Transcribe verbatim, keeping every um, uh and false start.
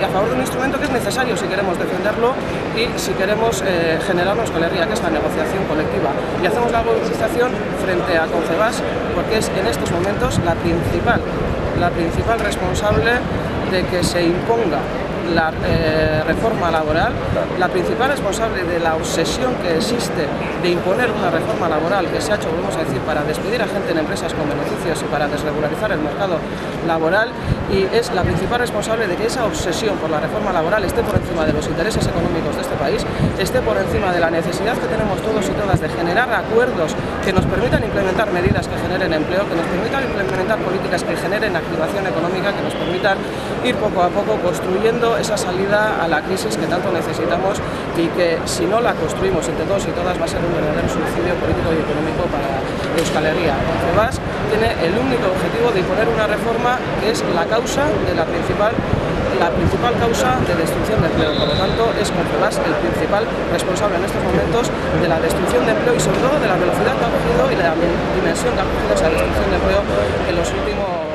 favor de un instrumento que es necesario si queremos defenderlo y si queremos eh, generar una Euskal Herria, que es la negociación colectiva. Y hacemos la movilización frente a Confebask porque es en estos momentos la principal, la principal responsable de que se imponga la eh, reforma laboral, la principal responsable de la obsesión que existe de imponer una reforma laboral que se ha hecho, vamos a decir, para despedir a gente en empresas con beneficios y para desregularizar el mercado laboral, y es la principal responsable de que esa obsesión por la reforma laboral esté por encima de los intereses económicos de este país, esté por encima de la necesidad que tenemos todos y todas de generar acuerdos que nos permitan implementar medidas que generen empleo, que nos permitan implementar políticas que generen activación económica, que nos permitan ir poco a poco construyendo esa salida a la crisis que tanto necesitamos y que si no la construimos entre todos y todas va a ser un verdadero suicidio político y económico para Euskal Herria. Confebask tiene el único objetivo de imponer una reforma que es la causa de la principal la principal causa de destrucción de empleo. Por lo tanto, es Confebask el principal responsable en estos momentos de la destrucción de empleo y sobre todo de la velocidad que ha cogido y de la dimensión que ha cogido esa destrucción de empleo en los últimos